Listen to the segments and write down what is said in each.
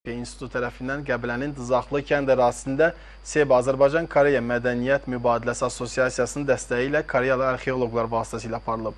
İnstitutu tərəfindən Qəbələnin Dızaqlı kənd ərazisində SEB Azərbaycan Koreya Mədəniyyət Mübadiləsi Assosiasiyasının dəstəyi ilə Koreyalı arxeoloqlar vasitəsilə aparılıb.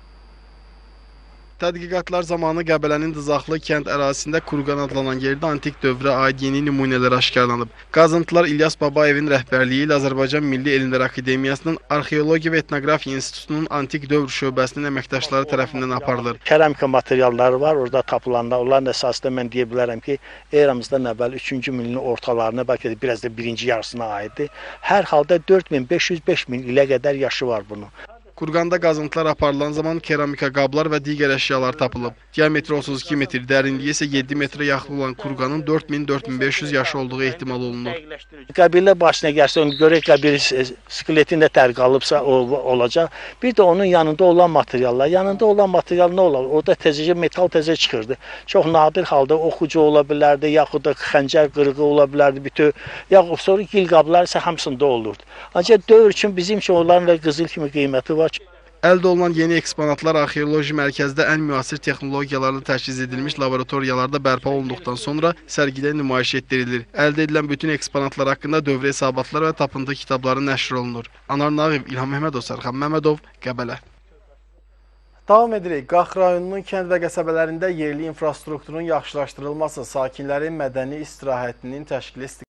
Tədqiqatlar zamanı Qəbələnin Dızaqlı kənd ərazisində Kurqan adlanan yerdə antik dövrə aid yeni nümunələr aşkarlanıb. Qazıntılar İlyas Babayevin rəhbərliyi ilə Azərbaycan Milli Elmlər Akademiyasının Arxeologiya və Etnografiya İnstitutunun antik dövr şöbəsinin əməkdaşları tərəfindən aparılır. Keramika materialları var, orada tapılanlar. Onların əsasında mən deyə bilərəm ki, eramızdan əvvəl 3-cü milin ortalarına, bəlkə də biraz da birinci yarısına aiddir. Hər halda 4500-5000 ilə qədər yaşı var bunun. Kurqanda qazıntılar aparılan zaman keramika qablar və digər əşyalar tapılıb. Diametri 32 metr, dərinliyi isə 7 metrə yaxın olan Kurqanın 4000-4500 yaşı olduğu ehtimal olunur. Qəbilə başına gəlsə, onu görək qəbilə skeletində tər qalıbsa o olacaq. Bir də onun yanında olan materiallar. Yanında olan material nə olar? Orada təzəcə metal təzə çıxırdı. Çox nadir halda oxucu ola bilərdi, yaxud da xəncər qırığı ola bilərdi, bütöv. Yaxud sonra gil qablar isə hamısında olurdu. Ancaq dövr üçün bizim üçün onların da qızıl kimi qiyməti var. Əldə olunan yeni eksponatlar arxeoloji mərkəzdə ən müasir texnologiyalarla təchiz edilmiş laboratoriyalarda bərpa olunduqdan sonra sərgidə nümayiş etdirilir. Əldə edilən bütün eksponatlar haqqında dövrə hesabatlar və tapıntı kitabları nəşr olunur. Anar Nağıyev, İlham Məhmədov, Sərxan Məmmədov, Qəbələ. Davam edirik. Qax rayonunun kənd və qəsəbələrində yerli infrastrukturun yaxşılaşdırılması, sakinlərin mədəni istirahətinin təşkili